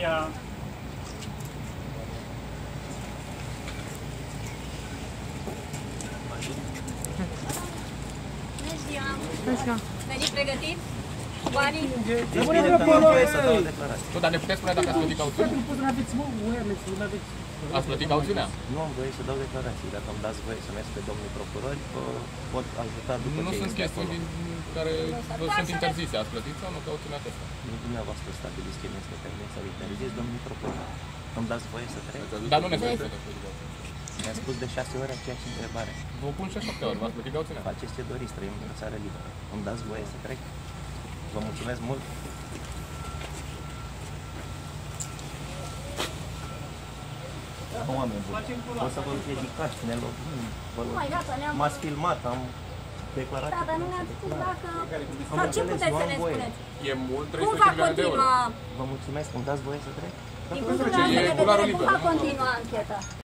Poliția. Bună ziua! Veniți pregătit? Banii? Nu, dar ne puteți spune dacă ați plătit cauțiunea? Ați plătit cauțiunea? Nu am voie să dau declarații. Dacă îmi dați voie să merg pe domnul procuror, pot ajuta după ce... Nu sunt chestiuni care vă sunt interzise. Ați plătit sau nu cauțiunea asta? Nu dumneavoastră stabiliți ce mi-este permis să-l interzis, domnul procuror. Îmi dați voie să trec? Dar nu ne spuneți. Mi-a spus de 6 ori aceeași întrebare. Vă pun și 7 ori. V-ați plătit cauțiunea? Faceți ce doriți, trăim într-o țară liberă. Îmi dați voie să trec? Vă mulțumesc mult! Oameni buni, o să vă ridicați, ne lovim, m-ați filmat, am declarat... Da, dar nu ne-ați spus dacă... Sau ce puteți să ne spuneți? E mult, Cum va 300 milioane de euro. continua? Vă mulțumesc, îmi dați voie să trec? Din punctul de vedere, cum va continua ancheta?